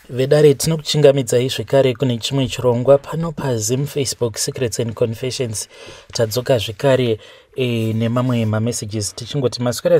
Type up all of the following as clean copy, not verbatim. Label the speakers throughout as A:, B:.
A: Vedare tinokuchingamidzai zvekare kune chimwe chirongwa pano paZim Facebook Secrets and Confessions. Tadzoka zvekare nemamwe mamessages tichingoti maswera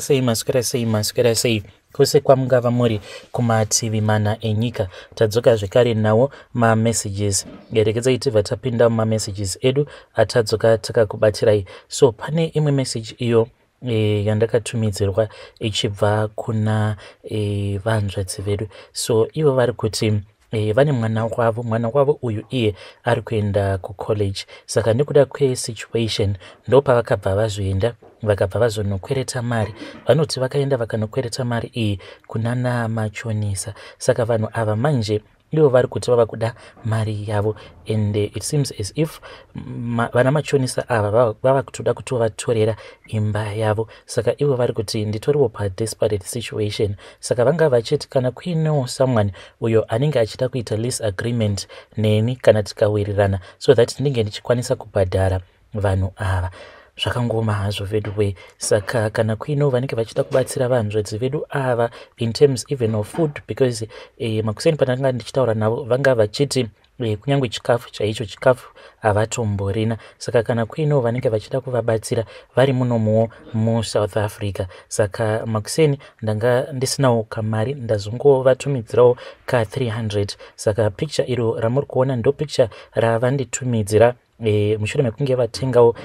A: sei kwose kwamungava muri kumativi mana enyika. Tadzoka zvekare nawo mamessages. Gerekedzai tibva tapinda mumamessages edu atadzoka takakubatirai. So pane imwe message iyo yandakatumidzirwa ichibva kuna vanzvadzi vedu. So ivo vari kuti vane mwana wavo uyu iye ari kuenda kucollege. Saka nekuda kwesituation ndopavakabva vazoenda vakabva vazonokwereta mari. Vanoti vakaenda vakanokwereta mari iyi kunana machonisa. Saka vanhu ava manje ivo vari kuti vava kuda mari yavo, and it seems as if vana machonisa ava vava kutoda kutovatorera imba yavo. Saka ivo vari kuti nditoriwo padesperate situation. Saka vanga vachiti kana kuinewo someone uyo anenge achida kuita lease agreement neni kana tikawirirana, so that ndinge ndichikwanisa kubhadhara vanhu ava. Zvakangoma hazvo vedu we. Saka kana kuino vanenge vachida kubatsira vanzvedzi vedu ava in terms even of food, because makuseni pandanga ndichitaura navo vanga vachiti kunyange chikafu chaicho chikafu havatomborina. Saka kana kuino vanenge vachida kuvabatsira vari munomuwo muSouth Africa. Saka makuseni ndanga ndisinawo kamari ndazongovatumidzirawo ka 300. Saka picture iro ramuri kuona ndo picture ravanditumidzira mushure mekunge vatengawo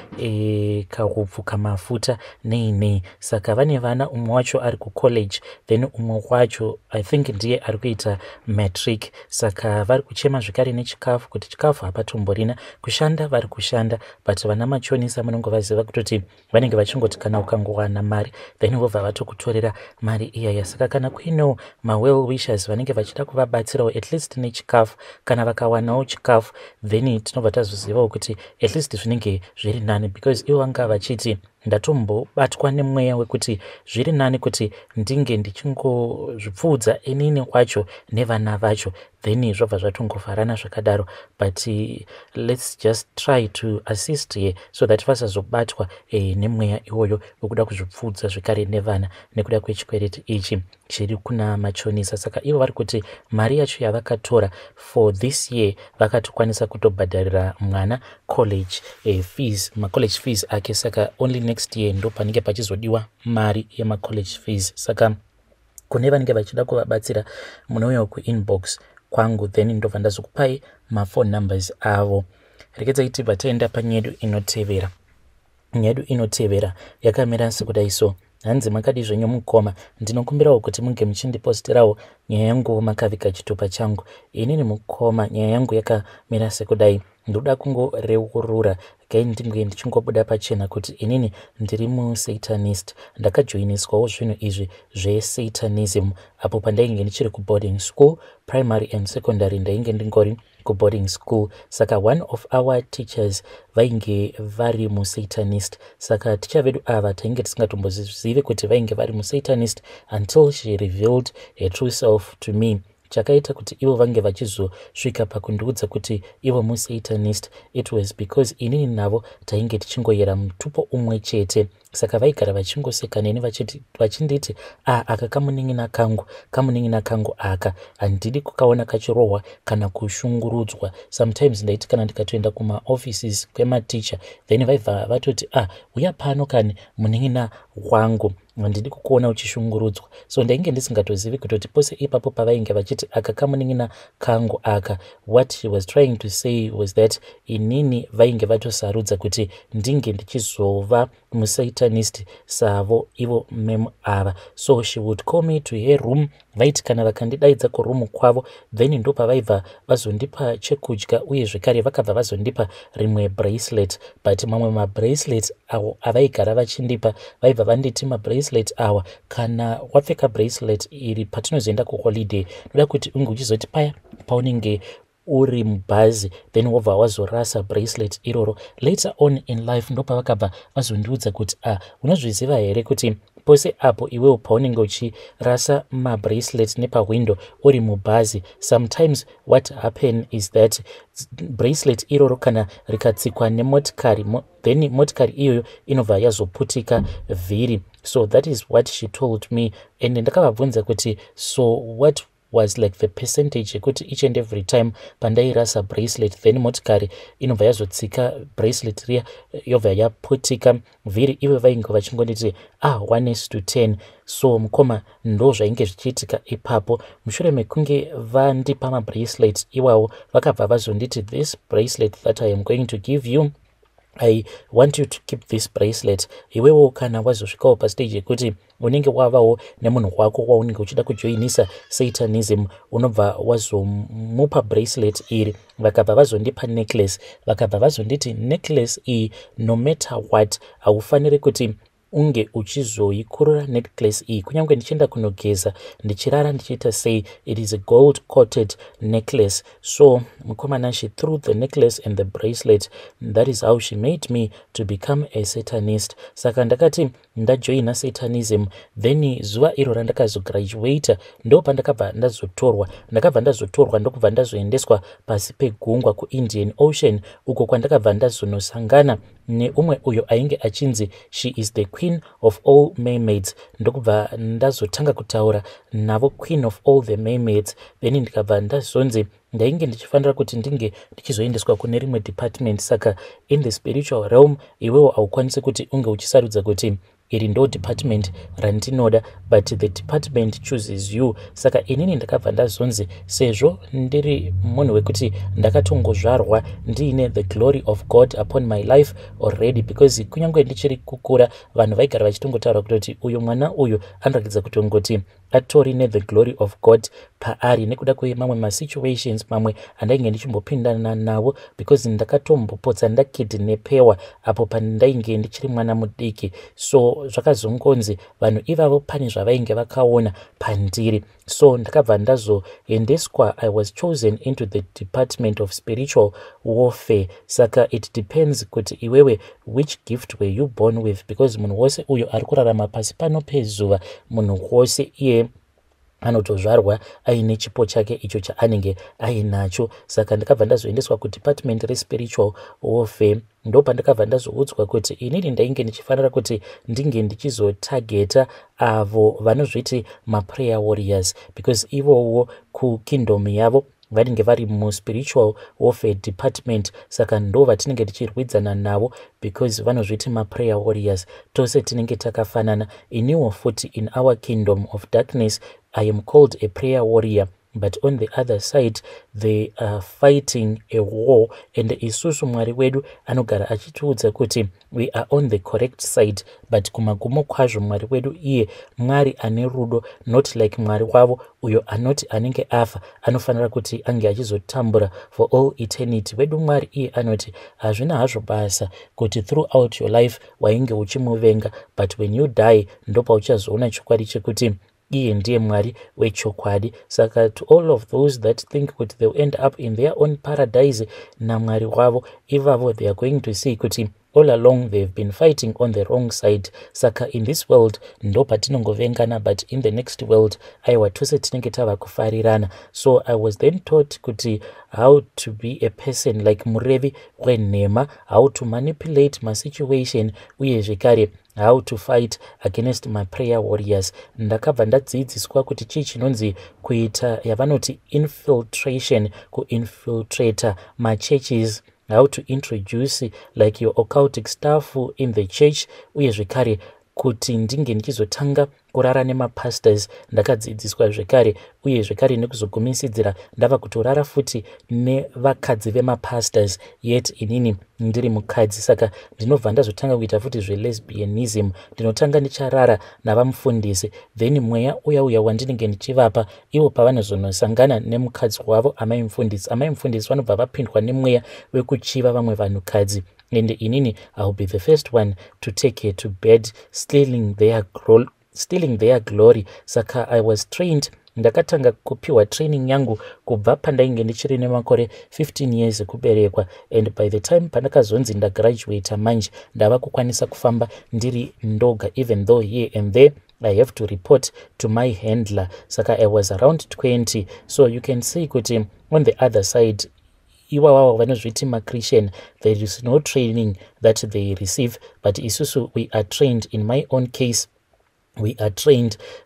A: kahupfu kamafuta nei. Saka vane vana, umwe wacho ari kucollege, then umwe wacho I think ndiye ari kuita matric. Saka vari kuchema zvekare nechikafu, kuti chikafu hapatomborina. Kushanda vari kushanda, but vana machonisa munongovaziva kutoti vanenge vachingoti kana ukangowana mari then vobva vatokutorera mari iyaya. Saka kana kuinewo mawell wishers vanenge vachida kuvabatsirawo at least nechikafu, kana vakawanawo chikafu then tinobva tazozivawo kuti at least zvinenge zviri nani, because ivo vanga vachiti ndatombobatwa nemweya wekuti zviri nani kuti ndinge ndichingozvipfuudza inini wacho nevana vacho, then zvobva zvatongofarana zvakadaro. But let's just try to assist here so that vasazobatwa nemweya iwoyo wekuda kuzvipfuudza zvekare nevana nekuda kwechikwereti ichi chiri kuna machonisa. Saka ivo vari kuti mari yacho yavakatora for this year vakatokwanisa kutobhadharira mwana college fees, macollege fees ake. Saka only next year ndo panenge pachizodiwa mari yemacollege fees. Saka kune vanenge vachida kuvabatsira munouya kuinbox kwangu, then ndobva ndazokupai mafone numbers avo. Rekedzai tibva taenda panyedu inotevera. Nyedu inotevera yakamira sekudai so. Hanzi makadi zvenyu mukoma, ndinokumbirawo kuti munge muchindipostirawo nyaya yangu makaviga chitupa changu. Inini mukoma, nyaya yangu yakamira sekudai. Ndoda kungoreurura ndinge ndichingobuda pachena kuti inini ndiri musatanist. Ndakajoiniswawo zvinhu izvi zvesatanism apo pandainge ndichiri kuboarding school, primary and secondary ndainge ndingori kuboarding school. Saka one of our teachers vainge vari musatanist. Saka ticha vedu ava tainge tisingatombozive kuti vainge vari musatanist until she revealed her true self to me. Chakaita kuti ivo vange vachizosvika pakundiudza kuti ivo musatanist, it was because inini navo tainge tichingoyera mutupo umwe chete. Saka vaigara vachingoseka neni vachinditi aka kamunin'ina kangu aka handidi kukaona kachirohwa kana kushungurudzwa. Sometimes ndaiti kana ndikatoenda kumaoffices kwematicha then vaibva vatoti uya pano kani munin'ina wangu, handidi kukuona uchishungurudzwa. So ndainge ndisingatozivi kutoti pose ipapo pavainge vachiti aka kamunin'ina kangu aka, what she was trying to say was that inini vainge vatosarudza kuti ndinge ndichizova musatanist savo ivo memu ava. So she would call me to her room. Vaiti kana vakandidaidza kurumu kwavo then ndo pavaibva vazondipa chekudya, uye zvekare vakabva vazondipa rimwe bracelet. But mamwe mabracelet awo avaigara vachindipa vaibva vanditi mabracelet awa, kana wapfeka bracelet iri patinozoenda kuholiday noda kuti unge uchizoti paya paunenge uri mubhazi then wobva wazorasa bracelet iroro. Later on in life ndo pavakabva vazondiudza kuti unozviziva here kuti pose apo iwewo paunenge uchirasa mabracelet nepawindow uri mubhazi, sometimes what happen is that bracelet iroro kana rikatsikwa nemotikari then motikari iyoyo inobva yazoputika vhiri. So that is what she told me, and ndakavabvunza kuti so what was like the percentage yekuti each and every time pandairasa bracelet then motikari inobva yazotsika bracelet riya yobva yaputika vhiri ivo vainge vachingonditi 1:10. so mukoma ndo zvainge zvichiitika ipapo. Mushure mekunge vandipa mabracelet iwawo vakabva vazonditi, this bracelet that I am going to give you, I want you to keep this bracelet. Iwewo kana wazosvikawo pastage yekuti unenge wavawo nemunhu wako waunenge uchida kujoinisa Satanism, unobva wazomupa bracelet iri. Vakabva vazondipa necklace, vakabva vazonditi necklace iyi no matter what haufaniri kuti unge uchizoikurura necklace iyi kunyange ndichienda kunogeza ndichirara ndichiita sei, it is a gold coated necklace. So mukomana, she threw the necklace and the bracelet. That is how she made me to become a Satanist. Saka ndakati ndajoina Satanism, then zuva iro randakazograduata ndo pandakabva ndazotorwa ndokubva ndazoendeswa pasi pegungwa kuIndian Ocean, uko kwandakabva ndazonosangana neumwe uyo ainge achinzi she is the queen of all mermaids. Ndokubva ndazotanga kutaura navo queen of all the mermaids, then ndikabva ndazonzi ndainge ndichifanira kuti ndinge ndichizoendeswa kune rimwe department. Saka in the spiritual realm iwewo haukwanisi kuti unge uchisarudza kuti iri ndo department randinoda, but the department chooses you. Saka inini ndakabva ndazonzi sezvo ndiri munhu wekuti ndakatongozvarwa ndiine the glory of God upon my life already, because kunyange ndichiri kukura vanhu vaigara vachitongotaura kutoti uyu mwana uyu anoratidza kutongoti atori the glory of God paari, nekuda kwemamwe masituations mamwe andainge ndichimbopindana navo, because ndakatombopotsa ndakidnepewa apo pandainge ndichiri mwana mudiki. So zvakazongonzi vanhu ivavo pane zvavainge vakaona pandiri. So ndakabva ndazoendeswa, I was chosen into the department of spiritual warfare. Saka it depends kuti iwewe which gift were you born with, because munhu wose uyo ari kurarama pasi pano pezuva, munhu wose iye anotozvarwa aine chipo chake icho chaanenge ainacho. Saka ndakabva ndazoendeswa kudepartment respiritual warfare. Ndo pandakabva ndazoudzwa kuti inini ndainge ndichifanira kuti ndinge ndichizotageta avo vanozviti maprayer warriors, because ivowo kukingdom yavo vanenge vari muspiritual warfare department. Saka ndo vatinenge tichirwidzana navo, because vanozviti maprayer warriors. Tose tinenge takafanana. Iniwo futi in our kingdom of darkness I am called a prayer warrior, but on the other side they are fighting a war, and isusu Mwari wedu anogara achitiudza kuti we are on the correct side, but kumagumo kwazvo Mwari wedu iye Mwari ane rudo, not like Mwari wavo uyo anoti anenge afa anofanira kuti ange achizotambura for all eternity. Wedu Mwari iye anoti hazvina hazvo basa kuti throughout your life wainge uchimuvenga, but when you die ndopa uchazoona chokwadi chekuti iye ndiye Mwari wechokwadi. Saka to all of those that think kuti they will end up in their own paradise naMwari wavo, ivavo they are going to see kuti all along they've been fighting on the wrong side. Saka in this world ndo patinongovengana, but in the next world aiwa tose tinenge tava kufarirana. So I was then taught kuti how to be a person like murevi wenhema, how to manipulate my situation, uye zvekare how to fight against my prayer warriors. Ndakabva ndadzidziswa kuti chii chinonzi kuita yavanoti infiltration, kuinfiltrata machurches, how to introduce like your occultic staff in the church, uye zvekare kuti ndinge ndichizotanga kurara nemapastors ndakadzidziswa zvekare, uye zvekare nekuzogumisidzira ndava kutorara futi nevakadzi vemapastors, yet inini ndiri mukadzi. Saka ndinobva ndazotanga kuita futi zvelesbianism, ndinotanga ndicharara navamufundisi, then mweya uya wandinenge ndichivapa ivo pavanozonosangana nemukadzi wavo amaimufundisi vanobva vapindwa nemweya wekuchiva vamwe vanhukadzi, and inini I'll be the first one to take her to bed, stealing their glory. Saka I was trained, ndakatanga kupiwa training yangu kubva pandainge ndichiri nemakore 15 years kuberekwa, and by the time pandakazonzi ndagraduate manje ndava kukwanisa kufamba ndiri ndoga, even though here and there I have to report to my handler. Saka I was around 20. So you can see kuti on the other side iwawavo vanozviti maChristian, there is no training that they receive, but isusu we are trained. In my own case we are trained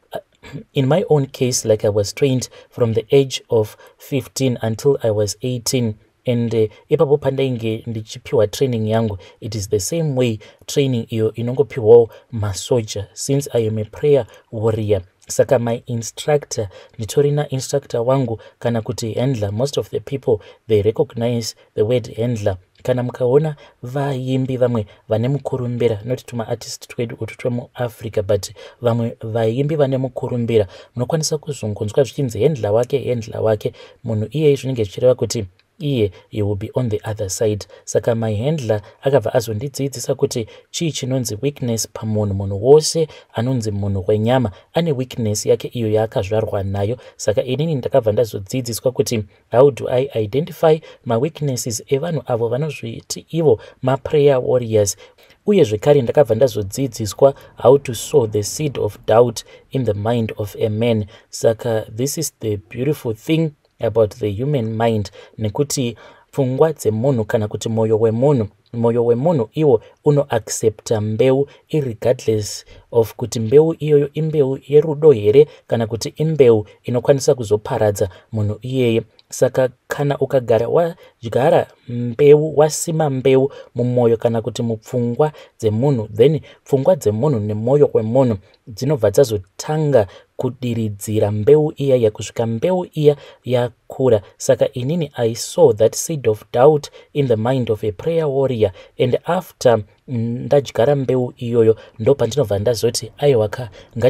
A: in my own case, like I was trained from the age of 15 until I was 18. And ipapo pandainge ndichipiwa training yangu, it is the same way training iyo inongopiwawo masoja, since I am a prayer warrior. Saka my instructor, nditorina instructor wangu kana kuti handler. Most of the people, they recognize the word handler. Kana mukaona vaimbi vamwe vane mukurumbira, not tuma artist twedu utu twemuAfrica, but vamwe vaimbi vane mukurumbira, munokwanisa kuzungunzwa zvichinzi handler wake, munhu iye zvinenge zvichireva kuti iye you will be on the other side. Saka my handler akabva azondidzidzisa kuti chii chinonzi weakness pamunhu. Munhu wose anonzi munhu wenyama ane weakness yake iyo yaakazvarwa nayo. Saka inini ndakabva ndazodzidziswa kuti how do I identify my weaknesses evanhu avo vanozviti ivo maprayer warriors. Uye zvekare ndakabva ndazodzidziswa how to sow the seed of doubt in the mind of a man. Saka this is the beautiful thing about the human mind, nekuti pfungwa dzemunhu kana kuti moyo wemunhu iwo unoaccepta mbeu irregardless of kuti mbeu iyoyo imbeu yerudo here kana kuti imbeu inokwanisa kuzoparadza munhu iyeye. Saka kana ukagara wadyara mbeu, wasima mbeu mumwoyo kana kuti mupfungwa dzemunhu, then pfungwa dzemunhu nemoyo wemunhu dzinobva dzazotanga kudiridzira mbeu iya yakusvika mbeu iya yakura. Saka inini I saw that seed of doubt in the mind of a prayer warrior, and after ndadyara mbeu iyoyo ndo pandinobva ndazoti aiwaka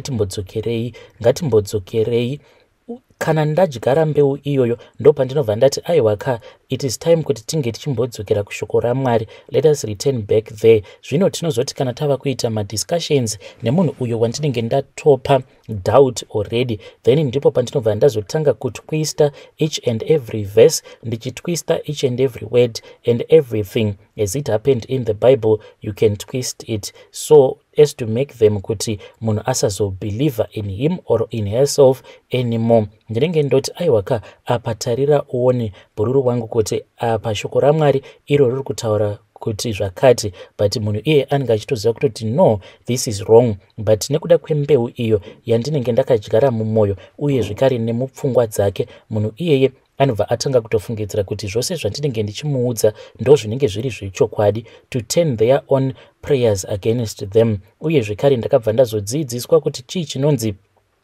A: ngatimbodzokere kana ndadyara mbeu iyoyo ndo pandinobva ndati aiwaka it is time kuti tinge tichimbodzokera kushoko raMwari, let us return back there. Zvino tinozoti kana tava kuita madiscussions nemunhu uyo wandinenge ndatopa doubt already, then ndipo pandinobva ndazotanga kutwista each and every verse, ndichitwista each and every word and everything as it happened in the Bible. You can twist it so as to make them kuti munhu asazobeliever in him or in herself anymore. Ndinenge ndoti aiwaka apa tarira uone bhururu wangu kuti apa shoko raMwari iro riri kutaura kuti zvakati, but munhu iye anenge achitoziva kutoti no, this is wrong. But nekuda kwembeu iyo yandinenge ndakadyara mumwoyo uye zvekare nemupfungwa dzake, munhu iyeye anobva atanga kutofungidzira kuti zvose zvandinenge ndichimuudza ndo zvinenge zviri zvechokwadi, to turn their own prayers against them. Uye zvekare ndakabva ndazodzidziswa kuti chii chinonzi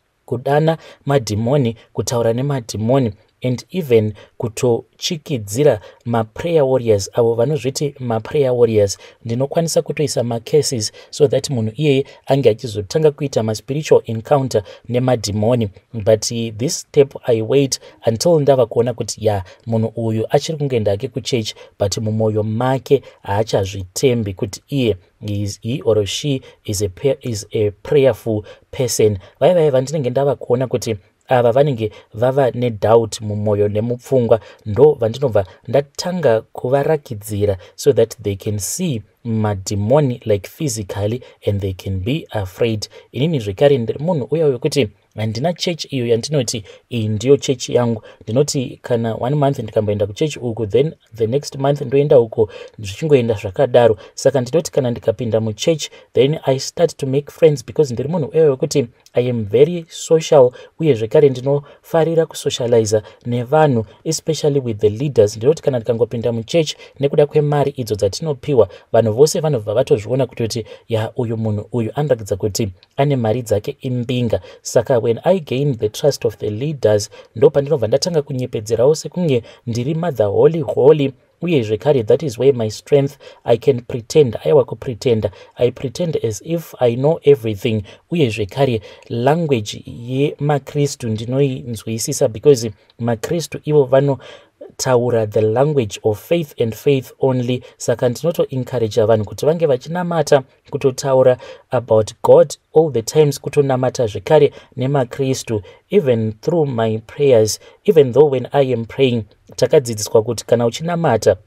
A: kudana madhimoni, kutaura nemadhimoni, and even kutochikidzira maprayer warriors avo vanozviti maprayer warriors. Ndinokwanisa kutoisa macases so that munhu iyeye ange achizotanga kuita maspiritual encounter nemadhimoni. But this step I wait until ndava kuona kuti munhu uyu achiri kungoenda hake kuchurch, but mumwoyo make haachazvitembi kuti iye he or she is a prayerful person. Vaya vandinenge ndava kuona kuti ava vanenge vava nedoubt mumwoyo nemupfungwa, ndo vandinobva ndatanga kuvarakidzira so that they can see madhimoni like physically and they can be afraid. Inini zvekare ndiri munhu uya wekuti handina church iyo yandinoti iyi ndiyo church yangu. Ndinoti kana 1 month ndikamboenda kuchurch uku, then the next month ndoenda uko, zvichingoenda zvakadaro. Saka ndinoti kana ndikapinda muchurch, then I start to make friends because ndiri munhu uya wekuti I am very social, uye zvekare ndinofarira kusocializa nevanhu, especially with the leaders. Ndinoti kana ndikangopinda muchurch, nekuda kwemari idzo dzatinopiwa, vanhu vose vanobva vatozviona kutoti uyu munhu uyu anoratidza kuti ane mari dzake imbinga. Saka when I gained the trust of the leaders, ndo pandinobva ndatanga kunyepedzerawo sekunge ndiri mother holy. Uye zvekare that is where my strength, I can pretend, aiwa kupretenda, I pretend as if I know everything. Uye zvekare language yemakristu ndinoinzwisisa because makristu ivo vanotaura the language of faith and faith only. Saka ndinotoencourage vanhu kuti vange vachinamata kutotaura about God all the times, kutonamata zvekare nemakristu even through my prayers. Even though when I am praying, takadzidziswa kuti kana uchinamata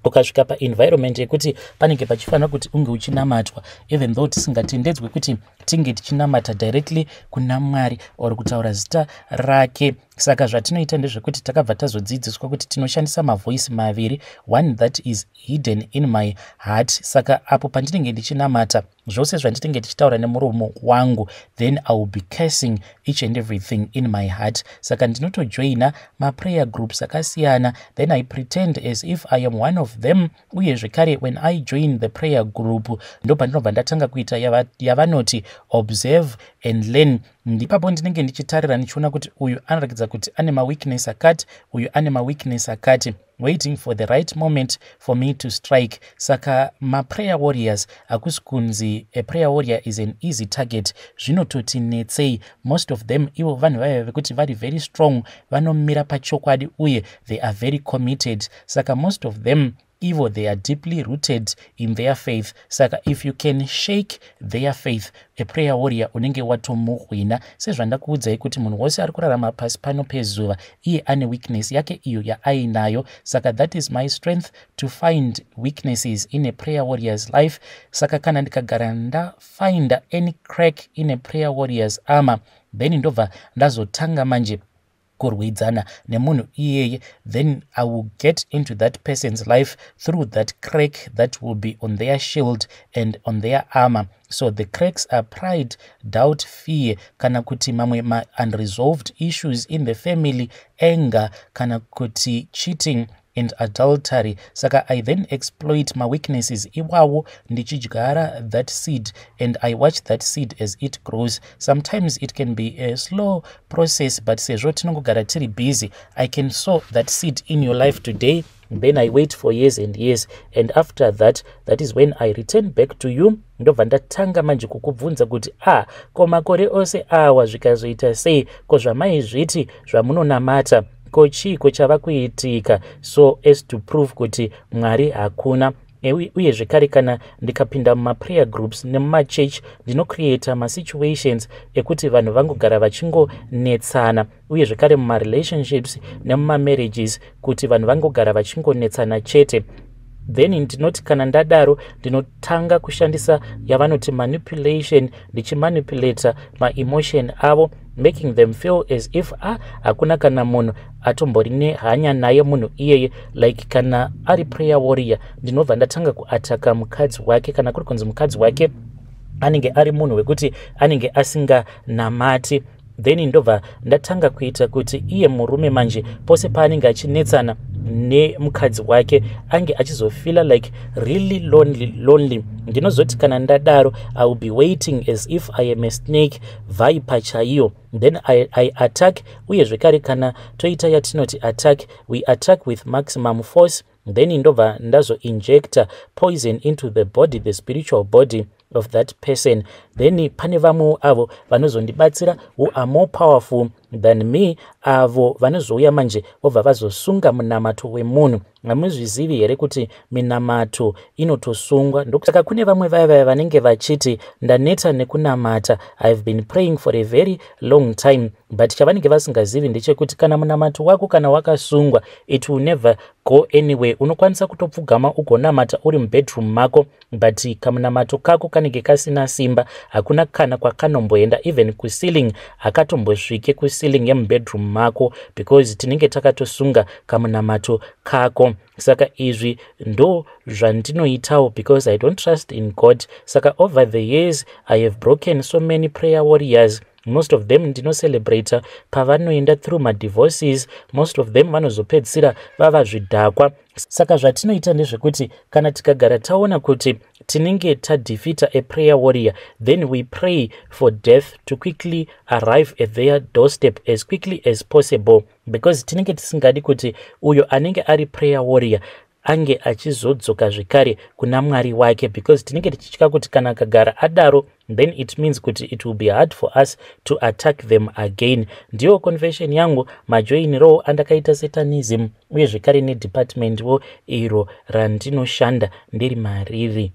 A: ukasvika paenvironment yekuti panenge pachifanira kuti unge uchinamatwa, even though tisingatendedzwe kuti tinge tichinamata directly kuna Mwari or kutaura zita rake. Saka zvatinoita ndezvekuti takabva tazodzidziswa kuti tinoshandisa mavoice maviri, one that is hidden in my heart. Saka apo pandinenge ndichinamata zvose zvandinenge tichitaura nemuromo wangu, then I will be cursing each and everything in my heart. Saka ndinotojoina maprayer groups akasiyana, then I pretend as if I am one of them. Uye zvekare when I join the prayer group ndo pandinobva ndatanga kuita yavanoti observe and learn. Ndipapo ndinenge ndichitarira nichiona kuti uyu anoratidza kuti ane maweakness akati, uyu ane maweakness akati, waiting for the right moment for me to strike. Saka prayer warriors akusi kunzi a prayer warrior is an easy target. Zvinototi netsei. Most of them ivo vanhu vaya vekuti vari very strong, vanomira pachokwadi uye they are very committed. Saka most of them ivo they are deeply rooted in their faith. Saka if you can shake their faith, a prayer warrior unenge watomuhwina. Sezvandakuudzai kuti munhu wose ari kurarama pasi pano pezuva iye ane weakness yake iyo yaainayo. Saka that is my strength, to find weaknesses in a prayer warrior's life. Saka kana ndikagara ndafind any crack in a prayer warrior's armor, then ndobva ndazotanga manje kurwidzana nemunhu iyeye, then I will get into that person's life through that crack that will be on their shield and on their armor. So the cracks are pride, doubt, fear, kana kuti mamwe unresolved issues in the family, anger, kana kuti cheating and adultery. Saka I then exploit my weaknesses iwawo ndichidyara that seed, and I watch that seed as it grows. Sometimes it can be a slow process, but sezvo tinongogara tiri busy, I can sow that seed in your life today, then I wait for years and years, and after that, that is when I return back to you. Ndobva ndatanga manje kukubvunza kuti ko makore ose awa zvikazoita sei, ko zvamaizviti zvamunonamata ko chiko chava kuitika, so as to prove kuti Mwari hakuna. Uye zvekare kana ndikapinda mumaprayer groups nemumachurch ndinocreata masituations ekuti vanhu vangogara vachingonetsana, uye zvekare mumarelationships nemumamarriages kuti vanhu vangogara vachingonetsana chete. Then ndinoti kana ndadaro ndinotanga kushandisa yavanoti manipulation, ndichimanipulata maemotion avo, making them feel as if hakuna kana munhu atombori nehanya naye munhu iyeye. Like kana ari prayer warrior ndinobva ndatanga kuataka mukadzi wake, kana kuri kunzi mukadzi wake anenge ari munhu wekuti anenge asinganamati, then ndobva ndatanga kuita kuti iye murume manje pose paanenge achinetsana nemukadzi wake ange achizofila like really lonely. Ndinozoti kana ndadaro I will be waiting as if I am a snake, viper chaiyo, then I attack. Uye zvekare kana toita yatinoti attack, we attack with maximum force, then ndobva ndazoinjecta poison into the body, the spiritual body of that person. Then pane vamwe avo vanozondibatsira who are more powerful than me, avo vanozouya manje vobva vazosunga munamato wemunhu. Hamuzvizivi here kuti minamato inotosungwa? Ndosaka kune vamwe vaya vanenge vachiti ndaneta nekunamata, I've been praying for a very long time, but chavanenge vasingazivi ndechekuti kana munamato wako kana wakasungwa, it will never go anywhere. Unokwanisa kutopfugama ugonamata uri mubedroom mako, but kamunamato kako kanenge kasina simba, hakuna kana kwakanomboenda even kuceiling, hakatombosvike kuceiling yemubedroom mako, because tinenge takatosunga kamunamato kako. Saka izvi ndo zvandinoitawo because I don't trust in God. Saka over the years I have broken so many prayer warriors. Most of them ndino celebrate pavanoenda through my divorces. Most of them vanozopedzisira vava zvidhakwa. Saka zvatinoita ndezvekuti kana tikagara taona kuti tinenge tadefeata a prayer warrior, then we pray for death to quickly arrive at their doorstep as quickly as possible, because tinenge tisingadi kuti uyo anenge ari prayer warrior ange achizodzoka zvekare kuna Mwari wake, because tinenge tichitya kuti kana akagara adaro, then it means kuti it will be hard for us to attack them again. Ndiyo confession yangu, majoiniro andakaita Satanism uye zvekare nedepartment wo iro randinoshanda ndiri mariri.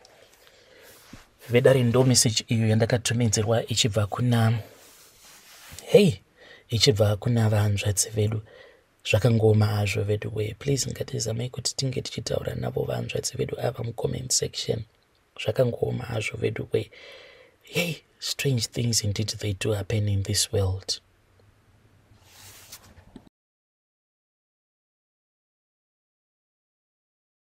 A: Vedare ndo message iyo yandakatumidzirwa ichibva kuna ichibva kuna vanzvadzi vedu. zvakangoma hazvo vedu we. Please ngatizamei kuti tinge tichitaura navo vanzvadzi vedu ava mucomment section. Zvakangoma hazvo vedu we. Hey, strange things indeed they do happen in this world.